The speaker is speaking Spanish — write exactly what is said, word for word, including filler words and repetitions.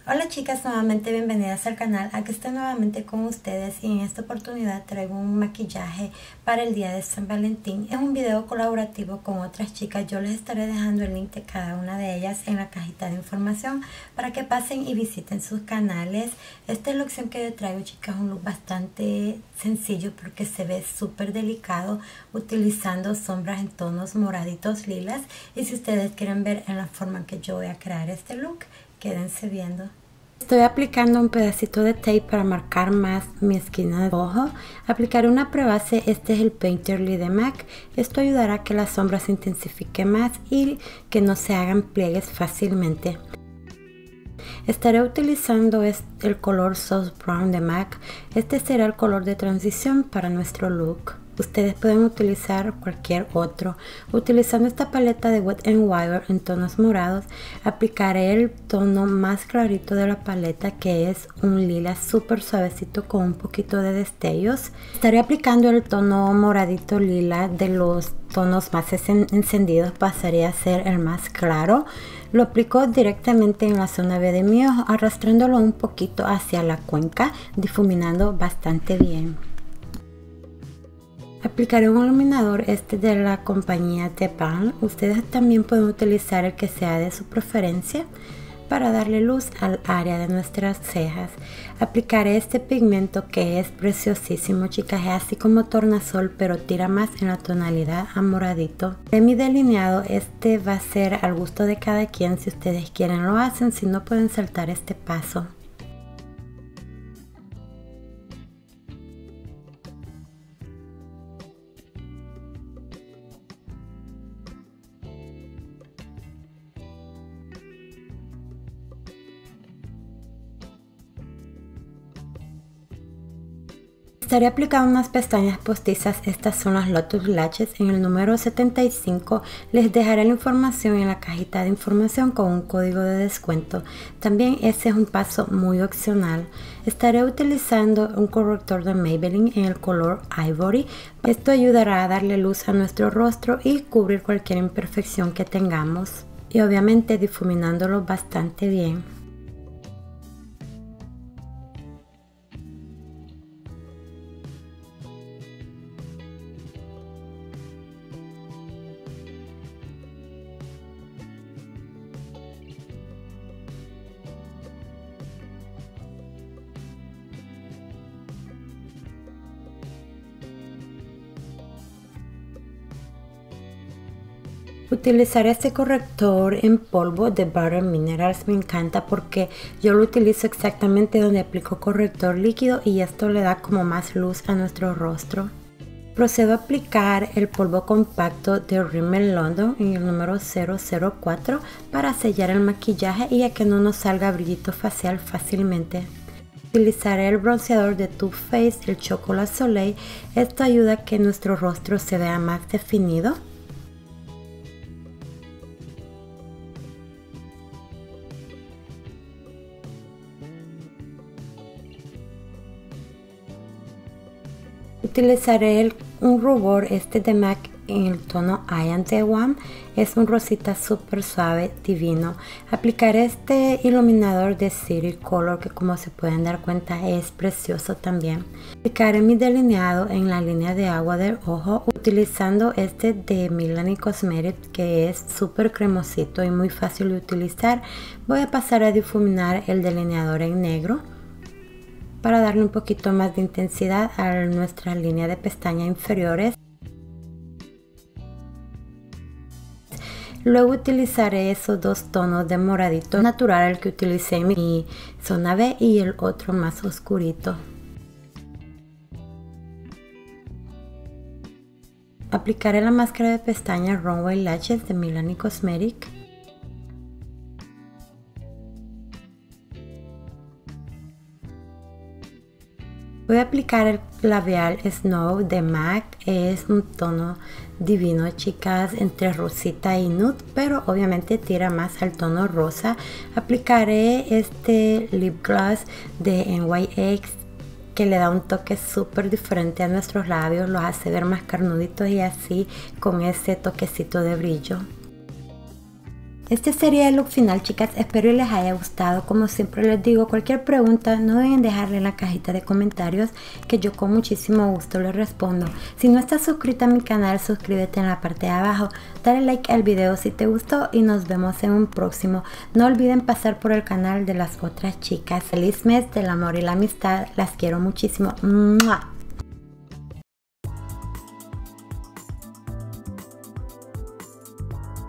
Hola chicas, nuevamente bienvenidas al canal. Aquí estoy nuevamente con ustedes y en esta oportunidad traigo un maquillaje para el día de San Valentín. Es un video colaborativo con otras chicas. Yo les estaré dejando el link de cada una de ellas en la cajita de información para que pasen y visiten sus canales. Esta es la opción que yo traigo, chicas, un look bastante sencillo porque se ve súper delicado utilizando sombras en tonos moraditos lilas. Y si ustedes quieren ver en la forma en que yo voy a crear este look, quédense viendo. Estoy aplicando un pedacito de tape para marcar más mi esquina de ojo. Aplicaré una prebase, este es el Painterly de MAC. Esto ayudará a que la sombra se intensifique más y que no se hagan pliegues fácilmente. Estaré utilizando el color Soft Brown de MAC. Este será el color de transición para nuestro look. Ustedes pueden utilizar cualquier otro. Utilizando esta paleta de Wet n Wild en tonos morados, aplicaré el tono más clarito de la paleta, que es un lila súper suavecito con un poquito de destellos. Estaré aplicando el tono moradito lila de los tonos más encendidos, pasaría a ser el más claro. Lo aplico directamente en la zona B de mi ojo, arrastrándolo un poquito hacia la cuenca, difuminando bastante bien. Aplicaré un iluminador, este de la compañía The Balm. Ustedes también pueden utilizar el que sea de su preferencia para darle luz al área de nuestras cejas. Aplicaré este pigmento que es preciosísimo, chicas, es así como tornasol, pero tira más en la tonalidad amoradito. De mi delineado, este va a ser al gusto de cada quien. Si ustedes quieren lo hacen, si no pueden saltar este paso. Estaré aplicando unas pestañas postizas. Estas son las Lotus Lashes en el número setenta y cinco. Les dejaré la información en la cajita de información con un código de descuento. También ese es un paso muy opcional. Estaré utilizando un corrector de Maybelline en el color Ivory. Esto ayudará a darle luz a nuestro rostro y cubrir cualquier imperfección que tengamos. Y obviamente difuminándolo bastante bien. Utilizar este corrector en polvo de Bare Minerals me encanta porque yo lo utilizo exactamente donde aplico corrector líquido y esto le da como más luz a nuestro rostro. Procedo a aplicar el polvo compacto de Rimmel London en el número cero cero cuatro para sellar el maquillaje y a que no nos salga brillito facial fácilmente. Utilizaré el bronceador de Too Faced, el Chocolate Soleil. Esto ayuda a que nuestro rostro se vea más definido. Utilizaré el, un rubor este de MAC en el tono I Am The One. Es un rosita súper suave, divino. Aplicaré este iluminador de City Color que, como se pueden dar cuenta, es precioso también. Aplicaré mi delineado en la línea de agua del ojo utilizando este de Milani Cosmetics, que es súper cremosito y muy fácil de utilizar. Voy a pasar a difuminar el delineador en negro para darle un poquito más de intensidad a nuestra línea de pestañas inferiores. Luego utilizaré esos dos tonos de moradito natural, el que utilicé en mi zona B y el otro más oscurito. Aplicaré la máscara de pestañas Runway Lashes de Milani Cosmetics. Voy a aplicar el labial Snow de MAC. Es un tono divino, chicas, entre rosita y nude, pero obviamente tira más al tono rosa. Aplicaré este lip gloss de N Y X que le da un toque súper diferente a nuestros labios, los hace ver más carnuditos y así con ese toquecito de brillo. Este sería el look final, chicas. Espero y les haya gustado. Como siempre les digo, cualquier pregunta no deben dejarle en la cajita de comentarios, que yo con muchísimo gusto les respondo. Si no estás suscrita a mi canal, suscríbete en la parte de abajo, dale like al video si te gustó y nos vemos en un próximo. No olviden pasar por el canal de las otras chicas. Feliz mes del amor y la amistad. Las quiero muchísimo. ¡Mua!